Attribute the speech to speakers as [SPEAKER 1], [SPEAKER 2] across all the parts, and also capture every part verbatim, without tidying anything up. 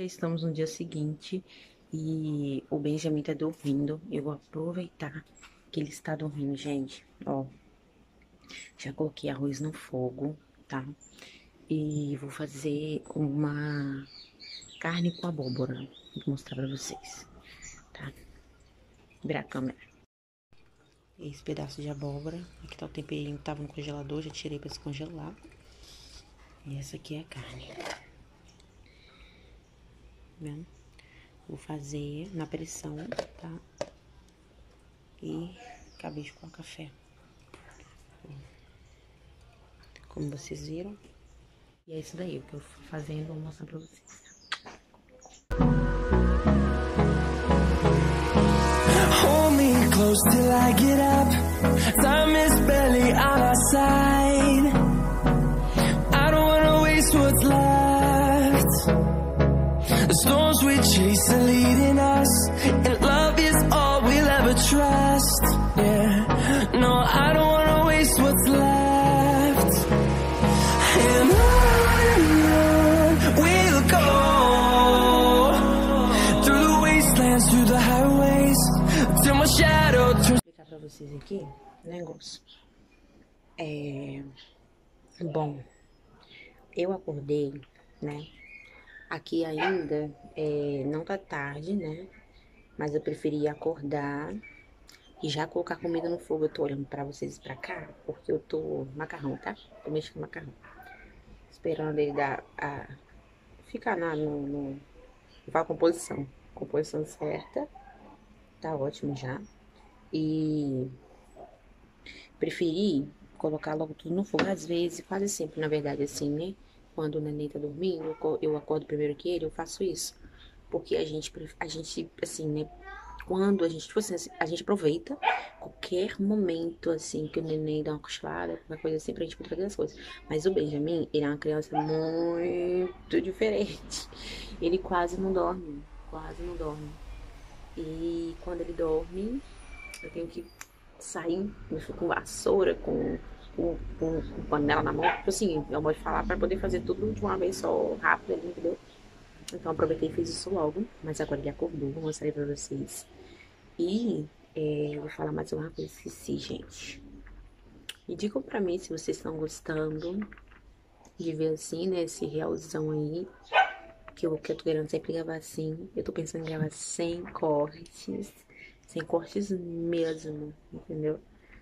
[SPEAKER 1] estamos no dia seguinte e o Benjamin tá dormindo. Eu vou aproveitar que ele está dormindo, gente. Ó, já coloquei arroz no fogo, tá? E vou fazer uma carne com abóbora. Vou mostrar pra vocês, tá? Virar a câmera. Esse pedaço de abóbora. Aqui tá o temperinho que tava no congelador, já tirei pra descongelar. E essa aqui é a carne. Vendo? Vou fazer na pressão, tá? E acabei de pôr café. Como vocês viram. E é isso daí, o que eu fui fazendo, vou mostrar pra vocês.
[SPEAKER 2] Hold me close till I get up. Time is barely on our side. I don't wanna waste what's left. The storms we chase are leading us, and love is all we'll ever trust. Yeah, no, I don't wanna waste what's left. And on we'll go through the wastelands, through the highways, till my shadow turns.
[SPEAKER 1] Vou explicar pra vocês aqui o negócio. É... Bom, eu acordei, né? Aqui ainda é, não tá tarde, né? Mas eu preferi acordar e já colocar comida no fogo. Eu tô olhando pra vocês pra cá, porque eu tô... Macarrão, tá? Tô mexendo com macarrão. Esperando ele dar a... Ficar na, no... no... a composição. Composição certa. Tá ótimo já. E... Preferi colocar logo tudo no fogo. Às vezes, quase sempre, na verdade, assim, né? Quando o neném tá dormindo, eu acordo primeiro que ele, eu faço isso. Porque a gente, a gente assim, né? Quando a gente, tipo assim, a gente aproveita qualquer momento, assim, que o neném dá uma cochilada, qualquer coisa assim, pra gente poder fazer as coisas. Mas o Benjamin, ele é uma criança muito diferente. Ele quase não dorme, quase não dorme. E quando ele dorme, eu tenho que sair com vassoura, com... Com, com, com panela na mão, tipo assim, eu vou falar pra poder fazer tudo de uma vez só, rápido ali, entendeu? Então aproveitei e fiz isso logo, mas agora ele acordou, vou mostrar aí pra vocês. E é, eu vou falar mais uma coisa, esqueci, gente. E digam pra mim se vocês estão gostando de ver assim, né, esse realzão aí, que eu, que eu tô querendo sempre gravar assim. Eu tô pensando em gravar sem cortes, sem cortes mesmo, entendeu?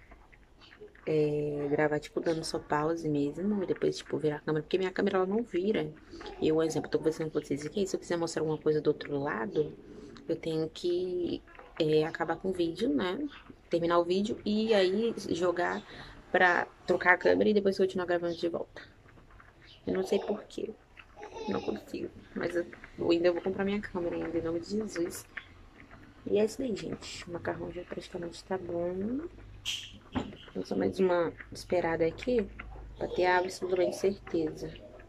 [SPEAKER 1] É, gravar, tipo, dando só pause mesmo, e depois, tipo, virar a câmera, porque minha câmera, ela não vira. Eu, por exemplo, tô conversando com vocês aqui, se eu quiser mostrar alguma coisa do outro lado, eu tenho que é, acabar com o vídeo, né, terminar o vídeo, e aí jogar pra trocar a câmera e depois continuar gravando de volta. Eu não sei porquê, não consigo, mas eu ainda vou comprar minha câmera ainda, em nome de Jesus. E é isso aí, gente, o macarrão já praticamente tá bom. Vou só mais uma esperada aqui, pra ter absolutamente certeza.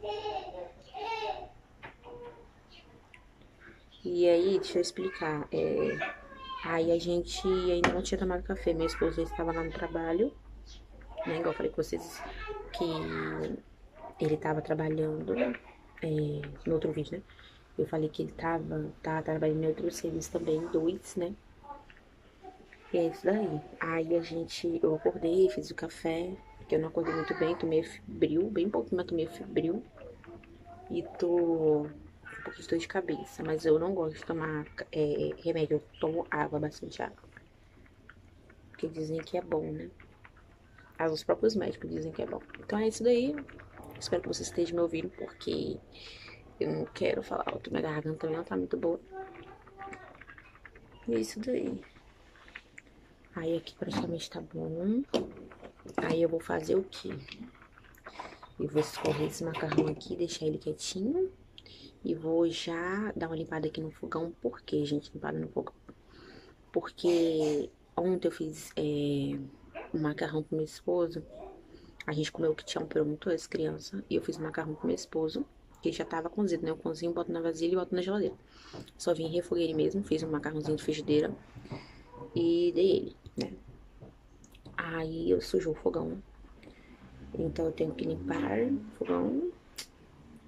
[SPEAKER 1] E aí, deixa eu explicar. É, aí a gente ainda não tinha tomado café. Meu esposo já estava lá no trabalho, né? Igual eu falei com vocês que ele tava trabalhando é, no outro vídeo, né? Eu falei que ele tava, tava trabalhando em outro serviço também, dois, né? E é isso daí. Aí a gente, eu acordei, fiz o café, porque eu não acordei muito bem, tomei febril, bem pouquinho, mas tomei febril. E tô um pouquinho de dor de cabeça, mas eu não gosto de tomar é, remédio, eu tomo água, bastante água. Porque dizem que é bom, né? Ah, os próprios médicos dizem que é bom. Então é isso daí. Espero que vocês estejam me ouvindo, porque eu não quero falar alto, minha garganta também não tá muito boa. E é isso daí. Aí aqui praticamente tá bom. Aí eu vou fazer o quê? Eu vou escorrer esse macarrão aqui, deixar ele quietinho. E vou já dar uma limpada aqui no fogão. Por que, gente, limpada no fogão? Porque ontem eu fiz é, um macarrão pro meu esposo. A gente comeu o que tinha um pronto, as crianças. E eu fiz um macarrão pro meu esposo, que já tava cozido, né? Eu cozinho, boto na vasilha e boto na geladeira. Só vim refoguei ele mesmo, fiz um macarrãozinho de frigideira. E dei ele, né? Aí eu sujou o fogão. Então eu tenho que limpar o fogão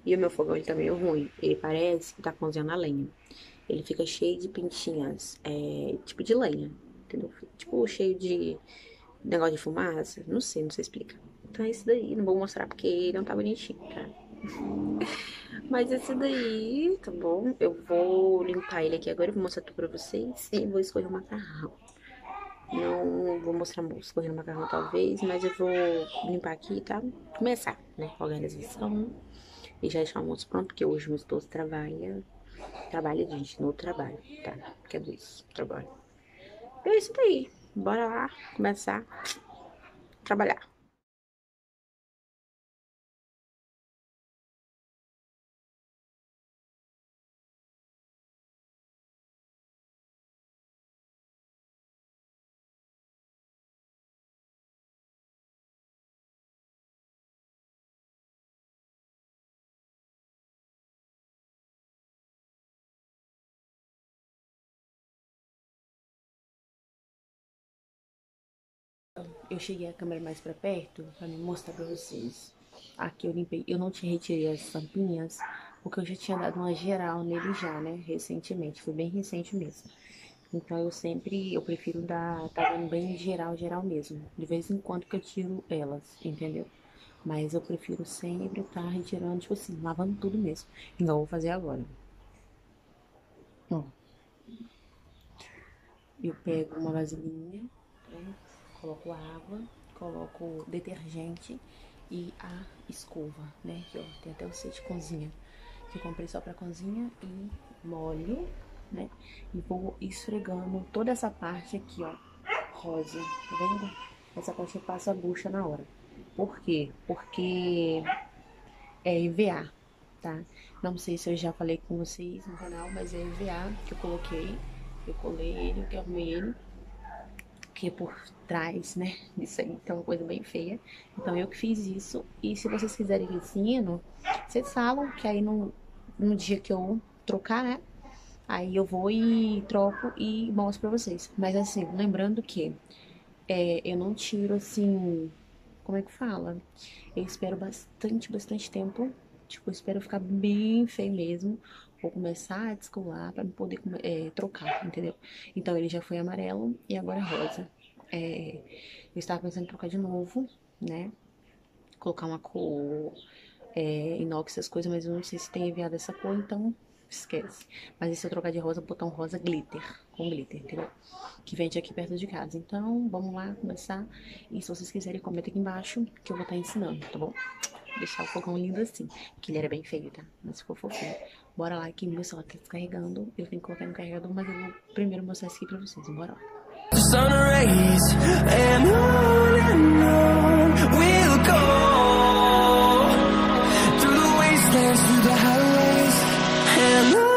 [SPEAKER 1] E o meu fogão, ele tá meio ruim. Ele parece que tá cozinhando a lenha. Ele fica cheio de pintinhas, é, tipo de lenha, entendeu? Tipo cheio de negócio de fumaça. Não sei, não sei explicar. Então é esse daí. Não vou mostrar porque ele não tá bonitinho, tá? Mas esse daí, tá bom? Eu vou limpar ele aqui agora. Eu vou mostrar tudo pra vocês. E vou escorrer o macarrão. Não vou mostrar escorrendo o macarrão, talvez, mas eu vou limpar aqui, tá? Começar, né? Organização. E já deixar o almoço pronto, porque hoje meu esposo trabalha. Trabalha, gente, no trabalho, tá? Que é isso, trabalho. E é isso daí. Bora lá começar a trabalhar. Eu cheguei a câmera mais pra perto pra me mostrar pra vocês. Aqui eu limpei, eu não tinha retirei as tampinhas, porque eu já tinha dado uma geral nele já, né, recentemente, foi bem recente mesmo. Então eu sempre, eu prefiro dar, tá dando bem geral, geral mesmo. De vez em quando que eu tiro elas, entendeu? Mas eu prefiro sempre estar tá retirando, tipo assim, lavando tudo mesmo. Igual eu vou fazer agora. Ó. Eu pego uma vasilhinha, né? Coloco água, coloco detergente e a escova, né? Que ó, tem até o set de cozinha, que eu comprei só pra cozinha, e molho, né? E vou esfregando toda essa parte aqui, ó, rosa, tá vendo? Essa parte eu passo a bucha na hora. Por quê? Porque é E V A, tá? Não sei se eu já falei com vocês no canal, mas é E V A que eu coloquei. Eu colei ele, eu arrumei ele. Que por trás, né, disso aí tem uma coisa bem feia. Então eu que fiz isso. E se vocês quiserem que ensino, vocês falam que aí no, no dia que eu trocar, né, aí eu vou e troco e mostro pra vocês. Mas assim, lembrando que é, eu não tiro assim, como é que fala? Eu espero bastante, bastante tempo. Tipo, eu espero ficar bem feio mesmo. Vou começar a descolar pra poder é, trocar, entendeu? Então ele já foi amarelo e agora é rosa. É, eu estava pensando em trocar de novo, né? Colocar uma cor é, inox, essas coisas, mas eu não sei se tem enviado essa cor, então esquece. Mas e se eu trocar de rosa, botar um rosa glitter, com glitter, entendeu? Que vende aqui perto de casa. Então, vamos lá começar. E se vocês quiserem, comenta aqui embaixo que eu vou estar ensinando, tá bom? Deixar o fogão lindo assim, que ele era bem feio, tá? Mas ficou fofinho. Bora lá, que meu celular tá descarregando. Eu tenho que colocar no carregador, mas eu vou primeiro mostrar isso aqui pra vocês. Bora lá. Sun rays and on and on we'll go through the wastelands, through the highways, and on.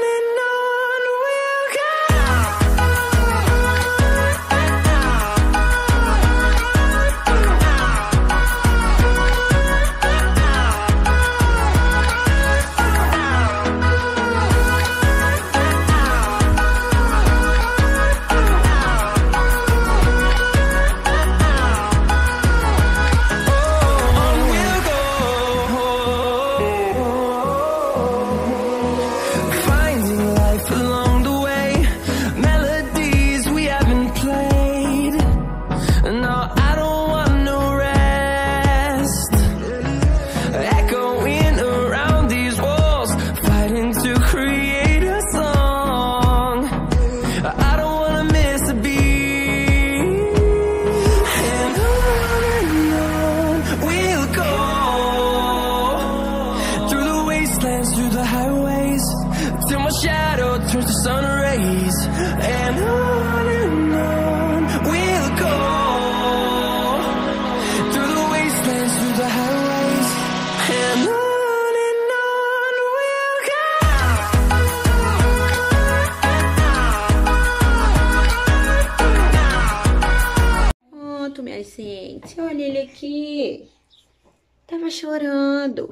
[SPEAKER 1] Gente, olha ele aqui. Tava chorando.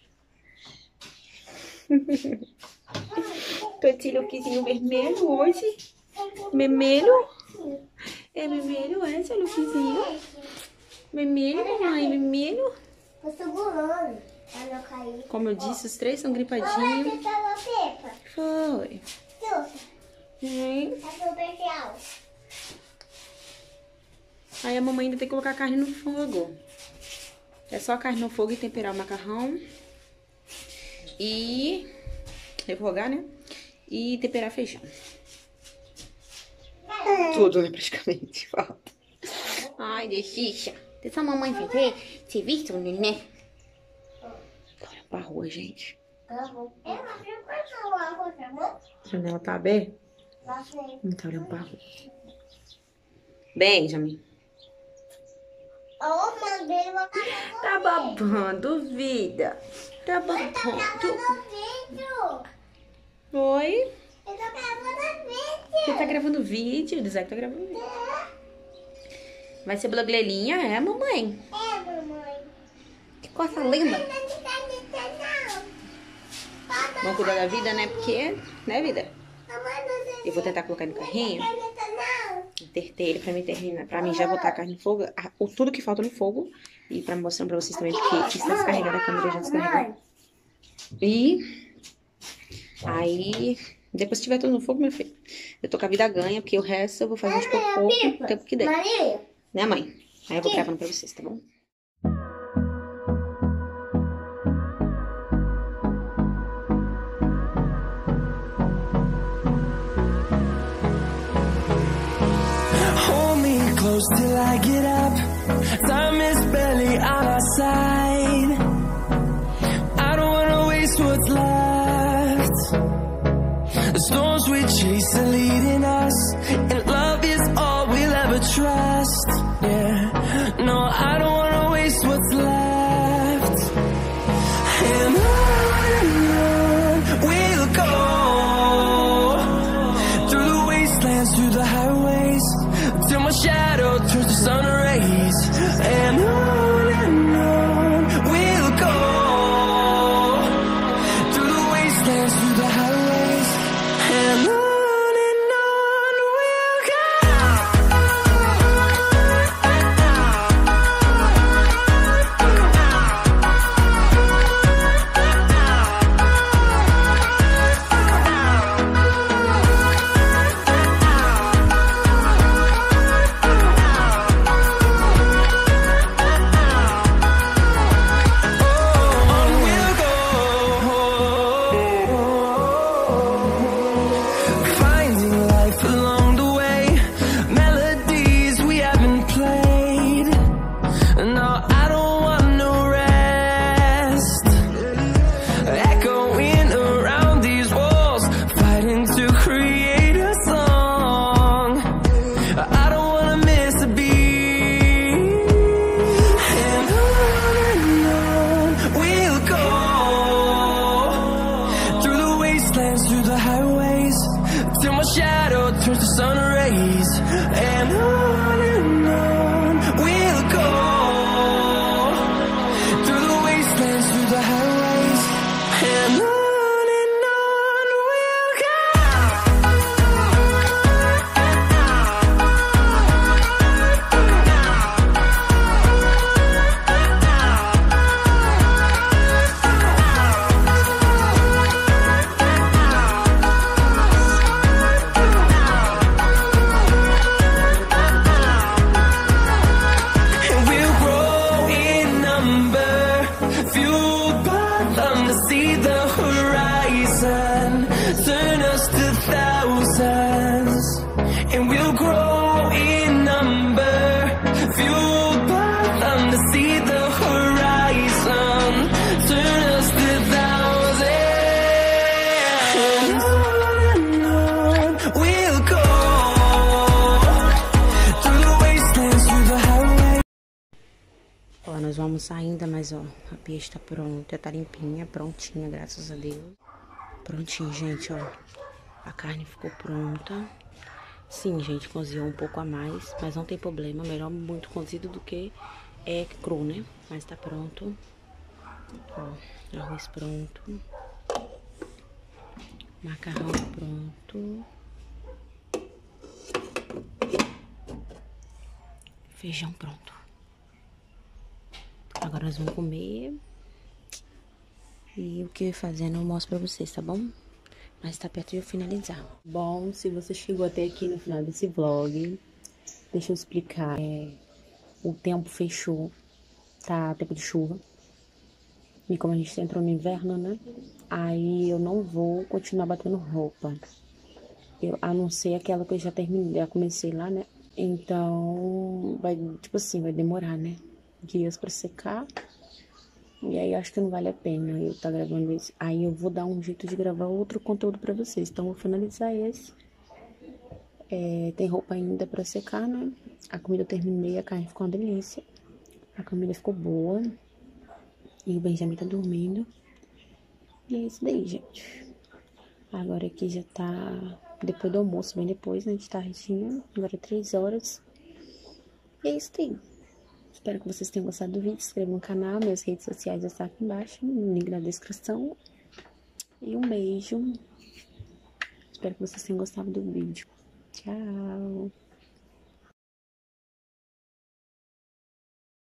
[SPEAKER 1] Tô esse lookzinho vermelho hoje. Memelho. É memelho, é seu lookzinho. Memelho, mamãe, memelho.
[SPEAKER 3] Tô segurando.
[SPEAKER 1] Como eu disse, os três são gripadinhos. Foi. Hum. Aí a mamãe ainda tem que colocar a carne no fogo. É só a carne no fogo e temperar o macarrão. E refogar, né? E temperar feijão. Tudo, né? Praticamente. Falta. Ai, deixa. Deixa a mamãe ver. Você viu, neném? Olha pra rua, gente. A janela tá aberta? Não tá olhando pra rua. Benjamin. Tá babando, vida. Tá babando. Oi? Você tá gravando vídeo? O Isaac tá gravando vídeo. Vai ser blogueirinha, é, mamãe?
[SPEAKER 3] É, mamãe.
[SPEAKER 1] Que coisa linda. Vamos cuidar da vida, né? Porque, né, vida? Eu vou tentar colocar no carrinho. Entertei ele pra mim terminar. Pra mim já botar a carne no fogo. O, tudo que falta no fogo. E pra mostrar pra vocês também, porque está descarregada, a câmera já descarregou. E aí, depois que tiver tudo no fogo, meu filho, eu tô com a vida ganha, porque o resto eu vou fazer de pouco a pouco, o tempo que der. Né, mãe? Aí eu vou gravando pra vocês, tá bom?
[SPEAKER 2] Hold me close till I get up. Time is barely on our side. I don't wanna waste what's left. The storms we chase are leading us, and love is all we'll ever trust. Yeah, no, I don't wanna waste what's left. And on and on we'll go, through the wastelands, through the highways, till my shadow turns to sun rays. And on and on we'll go, through the wastelands, through the highways, and on.
[SPEAKER 1] Ó, nós vamos ainda, mas ó, a pia está pronta, tá limpinha, prontinha, graças a Deus. Prontinho, gente, ó. A carne ficou pronta. Sim, gente, cozinhou um pouco a mais, mas não tem problema. Melhor muito cozido do que é cru, né? Mas tá pronto. Ó, arroz pronto. Macarrão pronto. Feijão pronto. Agora nós vamos comer. E o que eu ia fazendo eu mostro pra vocês, tá bom? Mas tá perto de eu finalizar.
[SPEAKER 3] Bom, se você chegou até aqui no final desse vlog, deixa eu explicar. É, o tempo fechou, tá tempo de chuva. E como a gente entrou no inverno, né? Aí eu não vou continuar batendo roupa. Eu, a não ser aquela que eu já terminei, já comecei lá, né? Então, vai, tipo assim, vai demorar, né? Dias pra secar. E aí, acho que não vale a pena eu tá gravando esse. Aí, eu vou dar um jeito de gravar outro conteúdo pra vocês. Então, vou finalizar esse. É, tem roupa ainda pra secar, né? A comida eu terminei, a carne ficou uma delícia. A comida ficou boa. E o Benjamin tá dormindo. E é isso daí, gente. Agora aqui já tá depois do almoço, bem depois, né? De tardinha. Agora é três horas. E é isso daí. Espero que vocês tenham gostado do vídeo. Se inscrevam no canal. Minhas redes sociais estão aqui embaixo. No link na descrição. E um beijo. Espero que vocês tenham gostado do vídeo. Tchau.